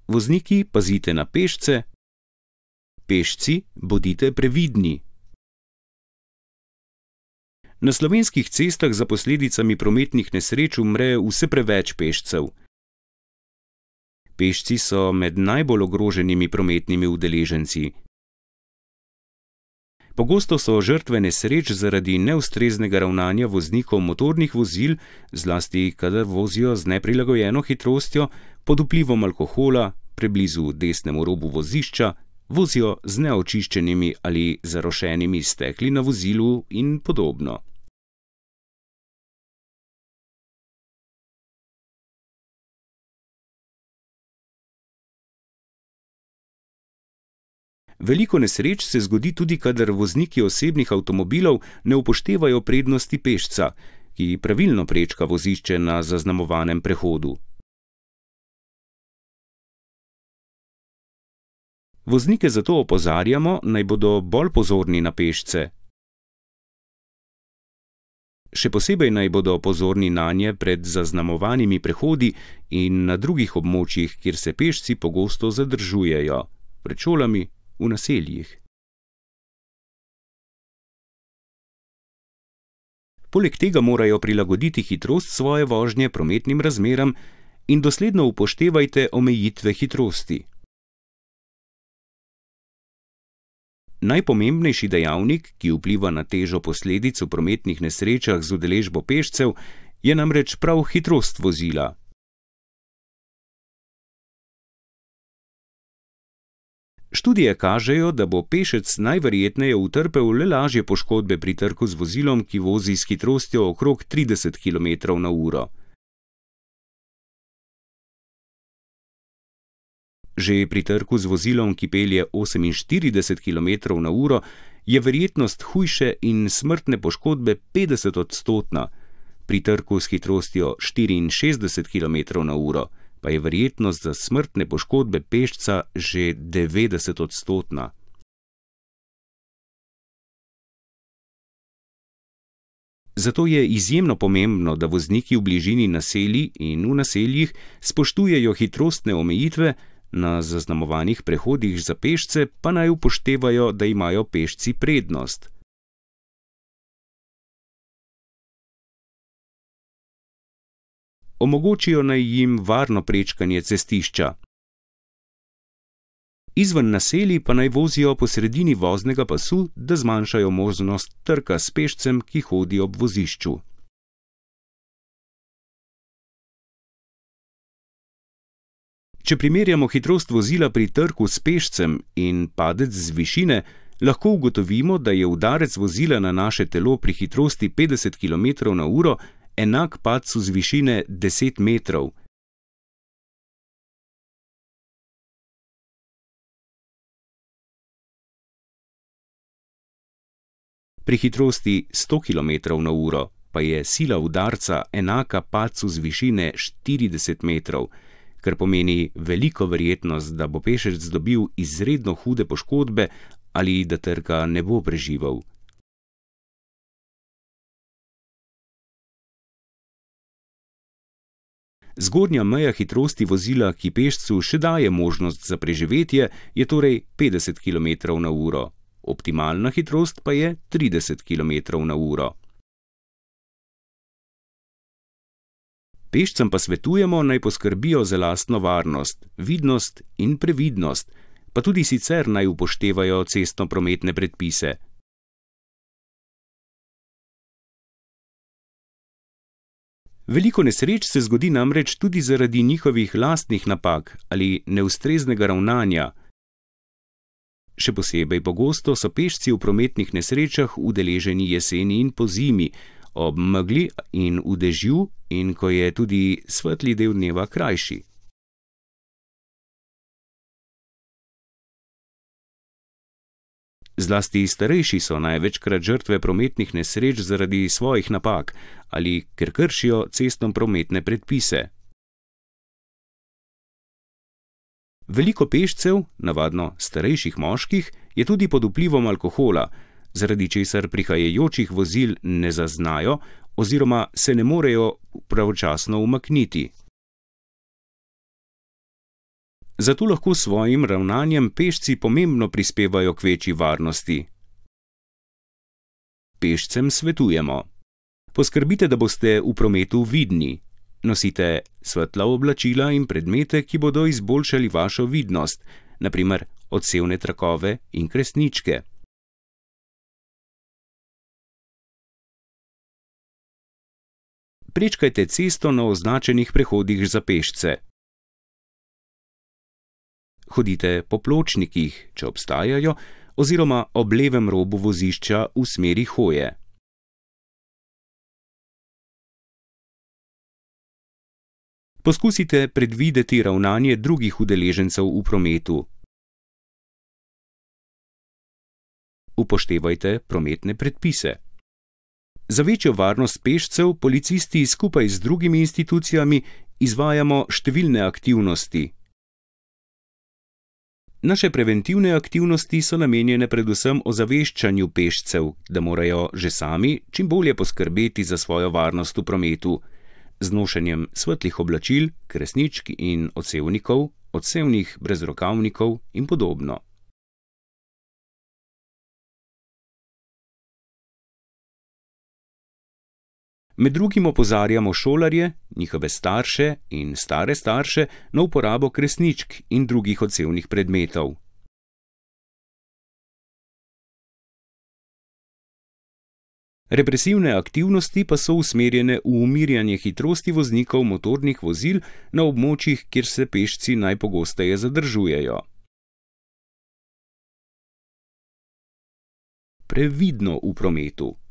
Vozniki, pazite na pešce. Pešci, bodite previdni. Na slovenskih cestah za posledicami prometnih nesreč umre vse preveč pešcev. Pešci so med najbolj ogroženimi prometnimi udeleženci. Pogosto so žrtve nesreč zaradi neustreznega ravnanja voznikov motornih vozil, zlasti kadar vozijo z neprilagojeno hitrostjo, pod vplivom alkohola, preblizu desnemu robu vozišča, vozijo z neočiščenimi ali zarošenimi stekli na vozilu in podobno. Veliko nesreč se zgodi tudi, kadar vozniki osebnih avtomobilov ne upoštevajo prednosti pešca, ki pravilno prečka vozišče na zaznamovanem prehodu. Voznike zato opozarjamo, naj bodo bolj pozorni na pešce. Še posebej naj bodo pozorni nanje pred zaznamovanimi prehodi in na drugih območjih, kjer se pešci pogosto zadržujejo, pred šolami, v naseljih. Poleg tega morajo prilagoditi hitrost svoje vožnje prometnim razmeram in dosledno upoštevajte omejitve hitrosti. Najpomembnejši dejavnik, ki vpliva na težo posledic v prometnih nesrečah z udeležbo pešcev, je namreč prav hitrost vozila. Študije kažejo, da bo pešec najverjetneje utrpel le lažje poškodbe pri trku z vozilom, ki vozi s hitrostjo okrog 30 km/h. Že pri trku z vozilom, ki pelje 48 km/h, je verjetnost hujše in smrtne poškodbe 50-odstotna, pri trku s hitrostjo 64 km/h pa je verjetnost za smrtne poškodbe pešca že 90-odstotna. Zato je izjemno pomembno, da vozniki v bližini naselij in v naseljih spoštujejo hitrostne omejitve, na zaznamovanih prehodih za pešce pa naj upoštevajo, da imajo pešci prednost. Omogočijo naj jim varno prečkanje cestišča. Izven naselij pa naj vozijo po sredini voznega pasu, da zmanjšajo možnost trka s pešcem, ki hodi ob vozišču. Če primerjamo hitrost vozila pri trku s pešcem in padec z višine, lahko ugotovimo, da je udarec vozila na naše telo pri hitrosti 50 km/h enak padcu z višine 10 metrov. Pri hitrosti 100 km/h pa je sila udarca enaka padcu z višine 40 metrov, kar pomeni veliko verjetnost, da bo pešec dobil izredno hude poškodbe ali da trka ne bo preživel. Zgornja meja hitrosti vozila, ki pešcu še daje možnost za preživetje, je torej 50 km/h. Optimalna hitrost pa je 30 km/h. Pešcem pa svetujemo, naj poskrbijo za lastno varnost, vidnost in previdnost, pa tudi sicer naj upoštevajo cestnoprometne predpise. Veliko nesreč se zgodi namreč tudi zaradi njihovih lastnih napak ali neustreznega ravnanja. Še posebej pogosto so pešci v prometnih nesrečah udeleženi jeseni in pozimi, ob megli in v dežju in ko je tudi svetli del dneva krajši. Zlasti starejši so največkrat žrtve prometnih nesreč zaradi svojih napak ali ker kršijo cestnoprometne predpise. Veliko pešcev, navadno starejših moških, je tudi pod vplivom alkohola, zaradi česar prihajajočih vozil ne zaznajo oziroma se ne morejo pravočasno umakniti. Zato lahko s svojim ravnanjem pešci pomembno prispevajo k večji varnosti. Pešcem svetujemo: poskrbite, da boste v prometu vidni. Nosite svetla oblačila in predmete, ki bodo izboljšali vašo vidnost, na primer odsevne trakove in kresničke. Prečkajte cesto na označenih prehodih za pešce. Hodite po pločnikih, če obstajajo, oziroma ob levem robu vozišča v smeri hoje. Poskusite predvideti ravnanje drugih udeležencev v prometu. Upoštevajte prometne predpise. Za večjo varnost pešcev policisti skupaj z drugimi institucijami izvajamo številne aktivnosti. Naše preventivne aktivnosti so namenjene predvsem ozaveščanju pešcev, da morajo že sami čim bolje poskrbeti za svojo varnost v prometu, z nošenjem svetlih oblačil, kresničk in odsevnikov, odsevnih brezrokavnikov in podobno. Med drugim opozarjamo šolarje, njihove starše in stare starše na uporabo kresničk in drugih odsevnih predmetov. Represivne aktivnosti pa so usmerjene v umirjanje hitrosti voznikov motornih vozil na območjih, kjer se pešci najpogosteje zadržujejo. Previdno v prometu.